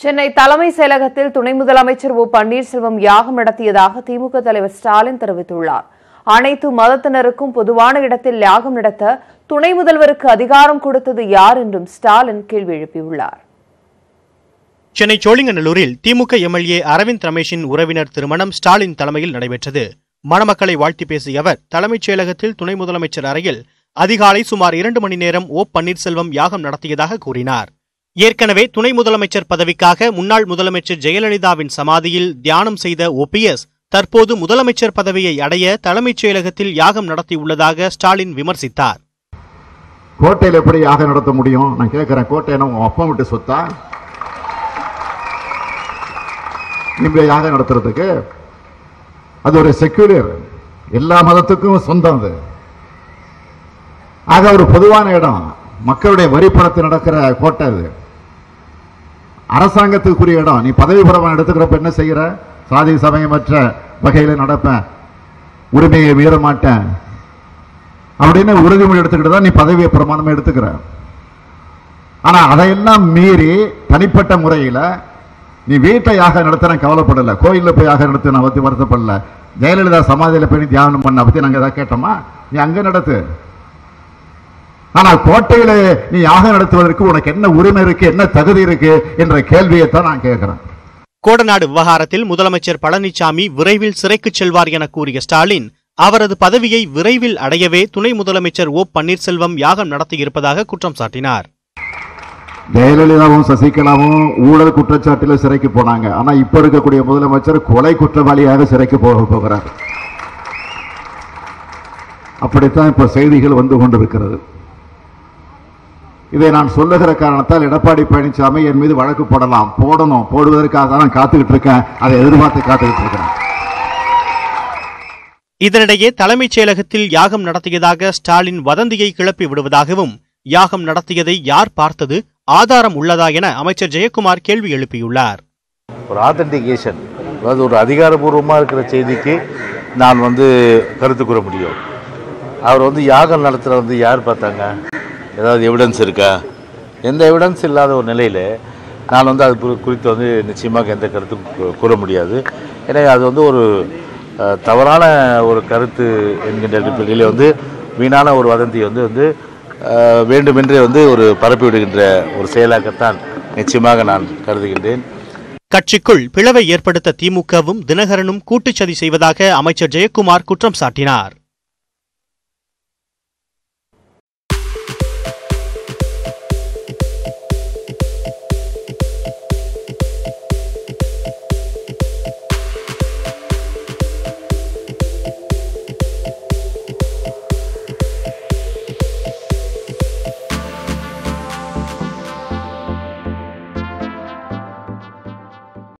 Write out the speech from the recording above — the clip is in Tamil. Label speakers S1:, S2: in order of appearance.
S1: சென்னை தலைமைச் செயலகத்தில் துணை முதலமைச்சர் ஓ பன்னீர்செல்வம் யாகம் நடத்தியதாக திமுக தலைவர் ஸ்டாலின் தெரிவித்துள்ளார். அனைத்து மதத்தினருக்கும் பொதுவான இடத்தில் யாகம் நடத்த துணை முதல்வருக்கு அதிகாரம் கொடுத்தது யார் என்றும் ஸ்டாலின் கேள்வி எழுப்பியுள்ளார்.
S2: சென்னை சோழிங்கநல்லூரில் திமுக எம்எல்ஏ அரவிந்த் ரமேஷின் உறவினர் திருமணம் ஸ்டாலின் தலைமையில் நடைபெற்றது. மணமக்களை வாழ்த்தி பேசிய அவர் தலைமைச் செயலகத்தில் துணை முதலமைச்சர் அறையில் அதிகாலை சுமார் 2 மணி நேரம் ஓ பன்னீர்செல்வம் யாகம் நடத்தியதாக கூறினார். ஏற்கனவே துணை முதலமைச்சர் பதவிக்காக முன்னாள் முதலமைச்சர் ஜெயலலிதாவின் சமாதியில் தியானம் செய்த ஓபிஎஸ் தற்போது முதலமைச்சர் பதவியை அடைய தலைமைச் செயலகத்தில் யாகம் நடத்தியுள்ளதாக ஸ்டாலின் விமர்சித்தார்.
S3: கோட்டையில் எப்படி யாகம் நடத்த முடியும்? நான் கேட்கிறேன், கோட்டை உங்க அப்பா விட்டு சொத்தா? நீங்க யாகம் நடத்துறதுக்கு அது ஒரு செக்யூலர், எல்லா மதத்துக்கும் சொந்தம். அது ஆக ஒரு பொதுவான இடம், மக்களுடைய வரி பணத்தில் நடக்கிற கோட்டை, அது அரசாங்கத்துக்குரிய இடம். நீ பதவி பிரமாணம் எடுத்துக்கிறப்ப என்ன செய்யற? சாதி சமயமற்ற வகையில் நடப்பேன், உரிமையை மீற மாட்டேன் அப்படின்னு உறுதிமொழி எடுத்துக்கிட்டு தான் நீ பதவியை பிரமாணம் எடுத்துக்கிற. ஆனா அதையெல்லாம் மீறி தனிப்பட்ட முறையில் நீ வீட்டை யாக நடத்த கவலைப்படல, கோயிலில் போய் யாக நடத்த நான் பத்தி வருத்தப்படல, ஜெயலலிதா சமாதியில் போய் தியானம் பண்ண பத்தி நாங்கள் ஏதாவது கேட்டோமா? நீ அங்க நடத்து. ஆனால் கோட்டையில நீ யாகம் நடத்துவதற்கு உனக்கு என்ன உரிமை இருக்கு, என்ன தகுதி இருக்கு என்ற கேள்வியை தான் நான் கேட்கிறேன்.
S2: கோடநாடு விவகாரத்தில் முதலமைச்சர் பழனிசாமி விரைவில் சிறைக்கு செல்வார் என கூறிய ஸ்டாலின், அவரது பதவியை விரைவில் அடையவே துணை முதலமைச்சர் ஓ பன்னீர்செல்வம் யாகம் நடத்தியிருப்பதாக குற்றம் சாட்டினார்.
S3: ஜெயலலிதாவும் சசிகலாவும் ஊழல் குற்றச்சாட்டில் சிறைக்கு போனாங்க. ஆனா இப்ப இருக்கக்கூடிய முதலமைச்சர் கொலை குற்றவாளியாக சிறைக்கு போகிறார். அப்படித்தான் இப்ப செய்திகள் வந்து கொண்டிருக்கிறது. இதை நான் சொல்லுகிற காரணத்தால் எடப்பாடி பழனிசாமி என் மீது வழக்கு போடலாம், போடணும், போடுவதற்காக தான் காத்துக்கிட்டு இருக்கேன், அதை எதிர்பார்த்து காத்துக்கிட்டு இருக்கிறேன்.
S2: இதனிடையே தலைமைச் செயலகத்தில் யாகம் நடத்தியதாக ஸ்டாலின் வதந்தியை கிளப்பி விடுவதாகவும், யாகம் நடத்தியதை யார் பார்த்தது, ஆதாரம் உள்ளதா என அமைச்சர் ஜெயக்குமார் கேள்வி எழுப்பியுள்ளார்.
S4: ஒரு ஆத்தென்டிகேஷன், அதாவது ஒரு அதிகாரபூர்வமாக இருக்கிற செய்திக்கு நான் கருத்து கூற முடியும். அவர் யாகம் நடத்துகிற யார் பார்த்தாங்க? ஏதாவது எவிடன்ஸ் இருக்கா? எந்த எவிடன்ஸ் இல்லாத ஒரு நிலையில் நான் அது குறித்து நிச்சயமாக எந்த கருத்தும் கூற முடியாது. எனவே அது ஒரு தவறான ஒரு கருத்து என்கின்ற அடிப்படையில் வீணான ஒரு வதந்தி வேண்டுமென்றே ஒரு பரப்பி விடுகின்ற ஒரு செயலாகத்தான் நிச்சயமாக நான் கருதுகின்றேன்.
S2: கட்சிக்குள் பிளவை ஏற்படுத்த திமுகவும் தினகரனும் கூட்டுச்சதி செய்வதாக அமைச்சர் ஜெயக்குமார் குற்றம் சாட்டினார்.